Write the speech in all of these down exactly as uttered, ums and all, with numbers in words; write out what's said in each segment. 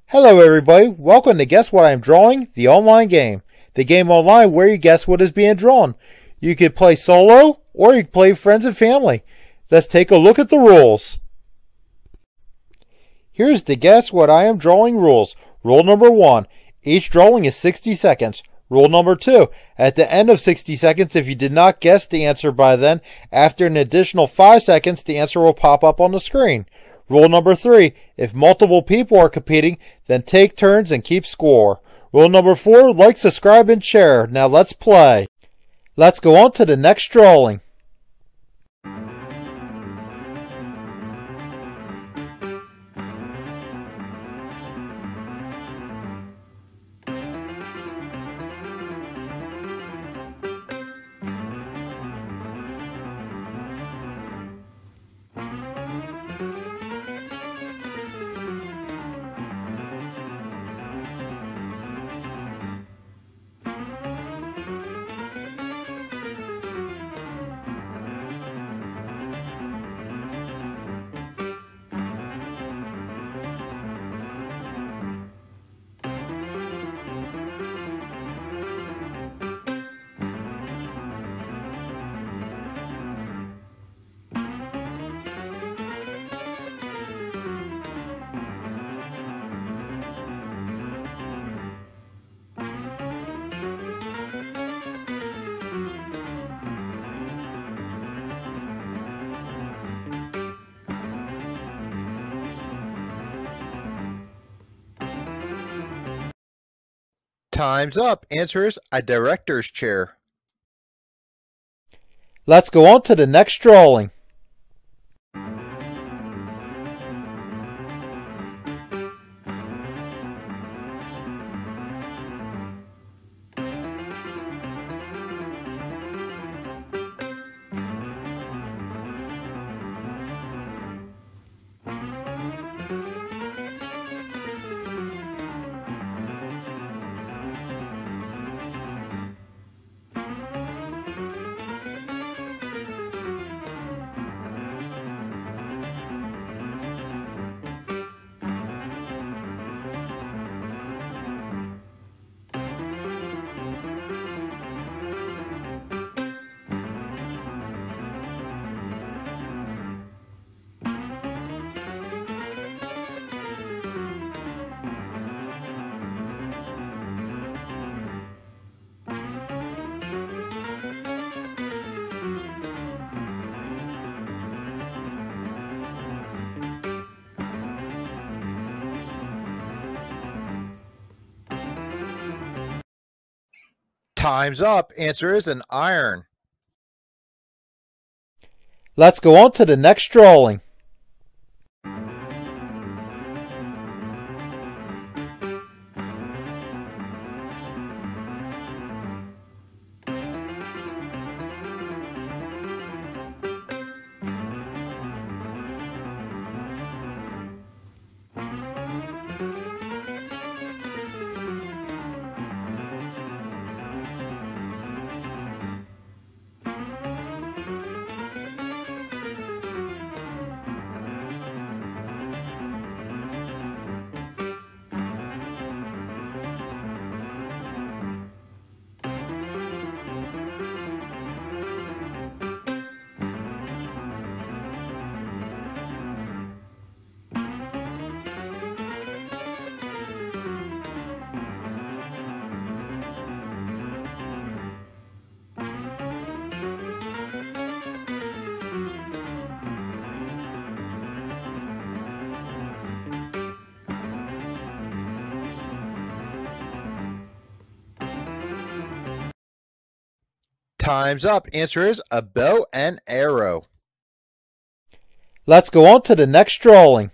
Hello everybody, welcome to Guess What I'm Drawing, the online game. The game online where you guess what is being drawn. You can play solo, or you can play with friends and family. Let's take a look at the rules. Here's the Guess What I Am Drawing rules. Rule number one, each drawing is sixty seconds. Rule number two, at the end of sixty seconds, if you did not guess the answer by then, after an additional five seconds, the answer will pop up on the screen. Rule number three, if multiple people are competing, then take turns and keep score. Rule number four, like, subscribe, and share. Now let's play. Let's go on to the next drawing. Time's up. Answer is a director's chair. Let's go on to the next drawing. Time's up. Answer is an iron. Let's go on to the next drawing. Time's up. Answer is a bow and arrow. Let's go on to the next drawing.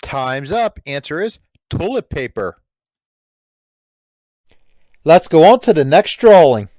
Time's up. Answer is toilet paper. Let's go on to the next drawing.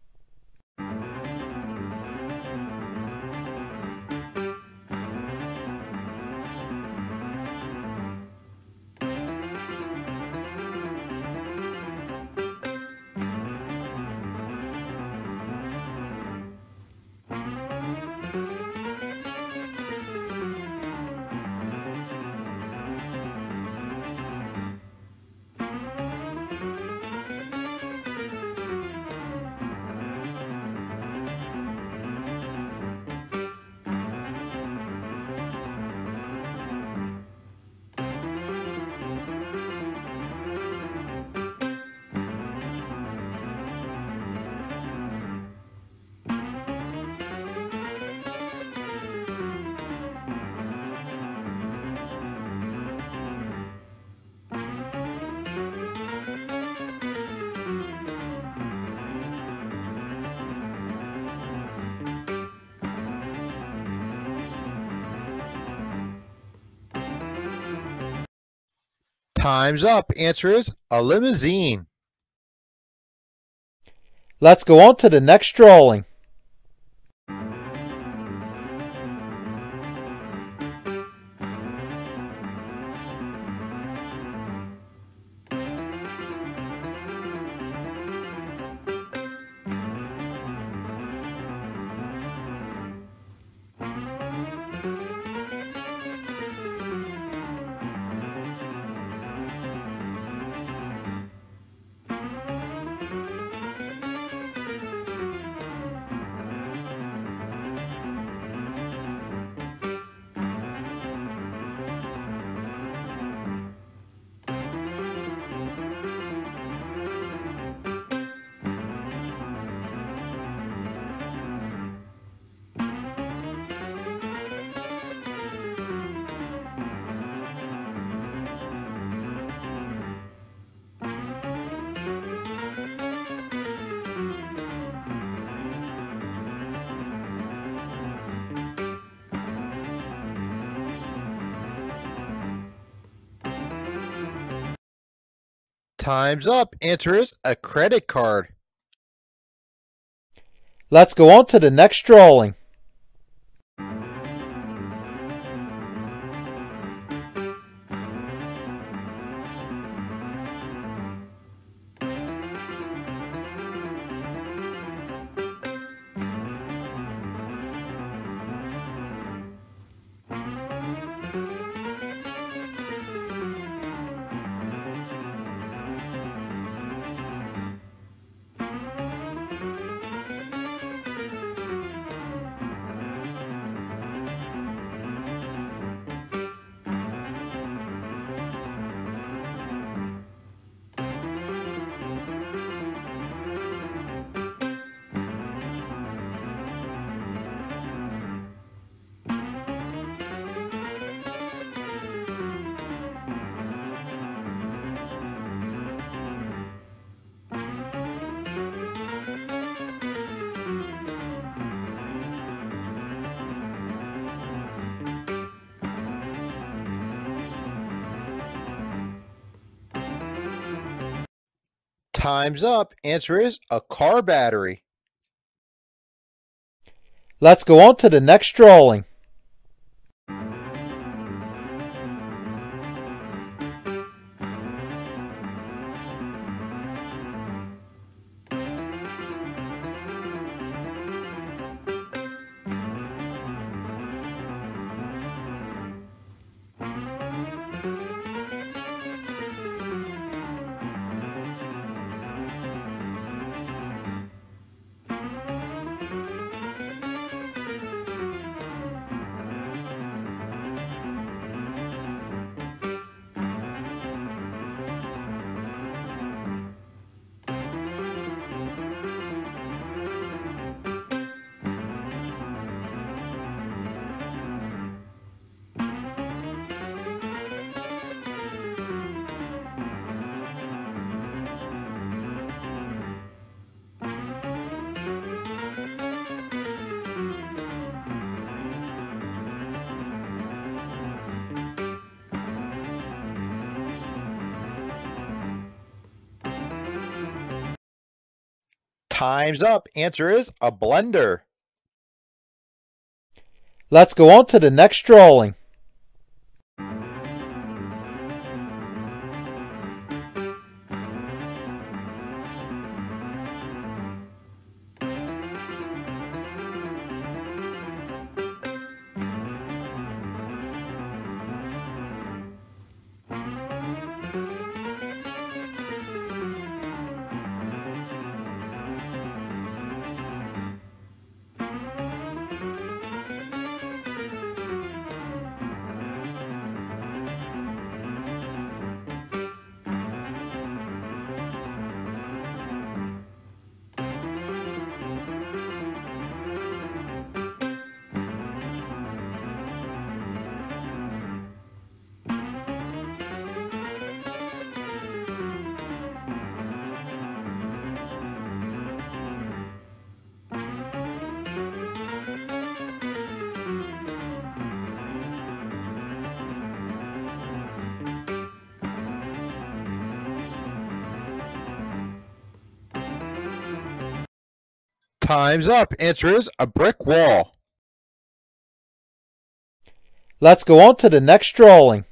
Time's up. Answer is a limousine. Let's go on to the next drawing. Time's up. Answer is a credit card. Let's go on to the next drawing. Time's up. Answer is a car battery. Let's go on to the next drawing. Time's up. Answer is a blender. Let's go on to the next drawing. Time's up. Answer is a brick wall. Let's go on to the next drawing.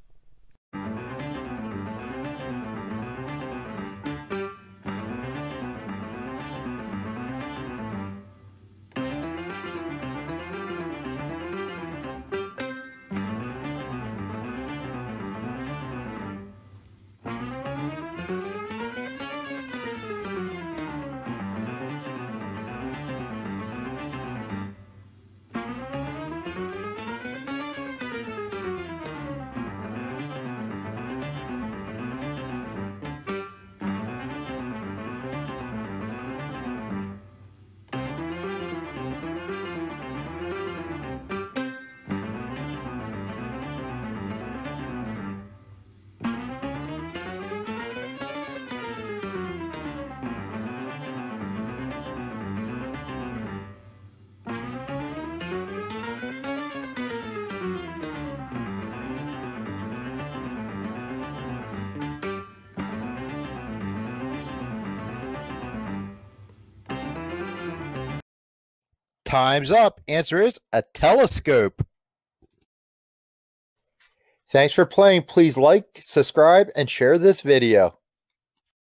Time's up. Answer is a telescope. Thanks for playing. Please like, subscribe, and share this video.